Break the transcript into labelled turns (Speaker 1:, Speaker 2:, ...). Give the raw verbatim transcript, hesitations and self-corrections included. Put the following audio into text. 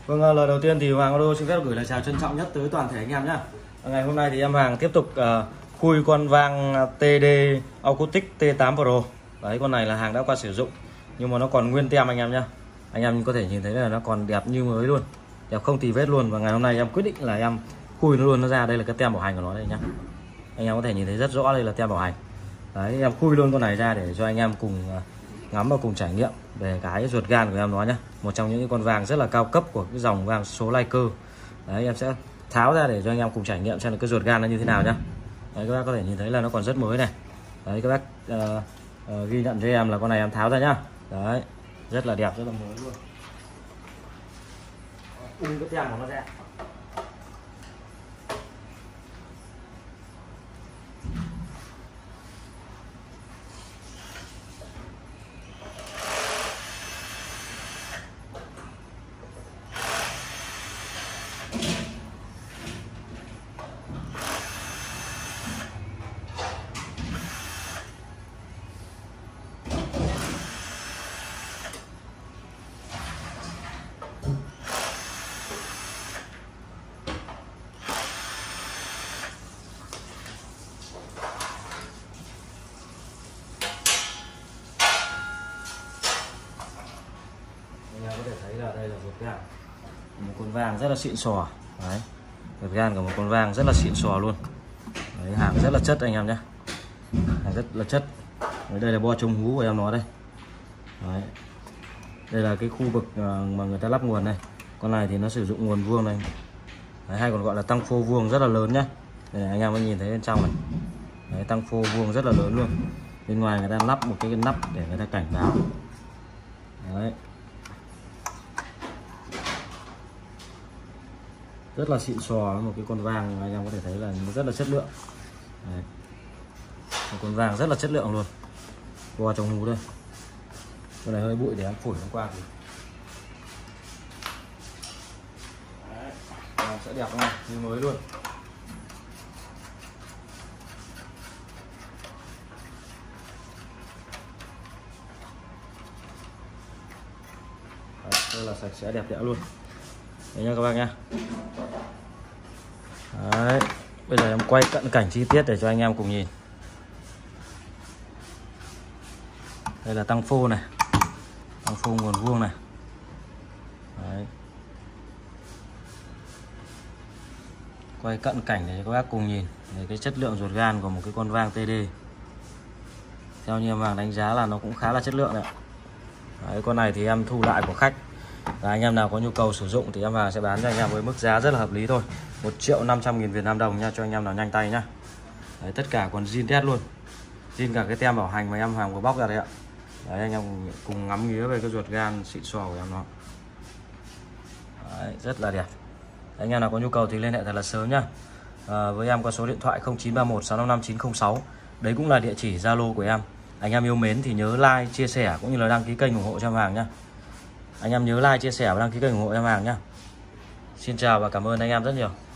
Speaker 1: Vâng, lời đầu tiên thì Hoàng Auto xin phép gửi lời chào trân trọng nhất tới toàn thể anh em nhé. Ngày hôm nay thì em Hoàng tiếp tục uh, khui con vang tê đê Acoustic T tám Pro. Đấy, con này là hàng đã qua sử dụng nhưng mà nó còn nguyên tem anh em nhé. Anh em có thể nhìn thấy là nó còn đẹp như mới luôn, đẹp không tì vết luôn. Và ngày hôm nay em quyết định là em khui nó luôn nó ra. Đây là cái tem bảo hành của nó đây nhá. Anh em có thể nhìn thấy rất rõ đây là tem bảo hành. Đấy, em khui luôn con này ra để cho anh em cùng uh, ngắm và cùng trải nghiệm về cái ruột gan của em nó nhé. Một trong những con vàng rất là cao cấp của cái dòng vàng số Leica. Đấy, em sẽ tháo ra để cho anh em cùng trải nghiệm xem là cái ruột gan nó như thế nào nhá. Đấy, các bác có thể nhìn thấy là nó còn rất mới này. Đấy, các bác uh, uh, ghi nhận cho em là con này em tháo ra nhá. Đấy, rất là đẹp, rất là mới luôn. Ung cái tem của nó ra. Anh em có thể thấy là đây là ruột gan một con vàng rất là xịn sò. Đấy, ruột gan của một con vàng rất là xịn sò luôn. Đấy, hàng rất là chất anh em nhé, hàng rất là chất. Đấy, đây là bo chống hú của em nó đây. Đấy, đây là cái khu vực mà người ta lắp nguồn này. Con này thì nó sử dụng nguồn vuông này. Đấy, hay còn gọi là tăng phô vuông rất là lớn nhá. Đây này, anh em có nhìn thấy bên trong này. Đấy, tăng phô vuông rất là lớn luôn. Bên ngoài người ta lắp một cái nắp để người ta cảnh báo. Đấy, rất là xịn sò, một cái con vàng anh em có thể thấy là nó rất là chất lượng. Đấy, một con vàng rất là chất lượng luôn. Bo trong hú đây. Con này hơi bụi để em phủi hôm qua thì đấy, sẽ đẹp không? Như mới luôn. Đấy, đây là sạch sẽ đẹp đẽ luôn. Đấy nha các bác nha. Đấy, bây giờ em quay cận cảnh chi tiết để cho anh em cùng nhìn. Đây là tăng phô này, tăng phô nguồn vuông này. Đấy, quay cận cảnh để cho các bác cùng nhìn về cái chất lượng ruột gan của một cái con vang tê đê. Theo như em Hoàng đánh giá là nó cũng khá là chất lượng đấy. Đấy, con này thì em thu lại của khách. Và anh em nào có nhu cầu sử dụng thì em Hoàng sẽ bán cho anh em với mức giá rất là hợp lý thôi, một triệu năm trăm nghìn Việt Nam đồng nha, cho anh em nào nhanh tay nhá. Đấy, tất cả còn zin test luôn, zin cả cái tem bảo hành mà em Hoàng vừa bóc ra đấy ạ. Đấy, anh em cùng, cùng ngắm nghía về cái ruột gan xịn sò của em nó. Đấy, rất là đẹp. Đấy, anh em nào có nhu cầu thì liên hệ thật là sớm nhá. À, với em qua số điện thoại không chín ba một sáu năm năm chín không sáu. Đấy cũng là địa chỉ Zalo của em. Anh em yêu mến thì nhớ like, chia sẻ cũng như là đăng ký kênh ủng hộ cho em Hoàng nhá. Anh em nhớ like, chia sẻ và đăng ký kênh ủng hộ em Hoàng nhá. Xin chào và cảm ơn anh em rất nhiều.